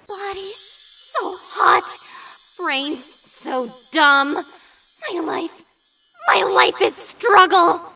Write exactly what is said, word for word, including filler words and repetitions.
Body so hot, brains so dumb. My life, my life is struggle.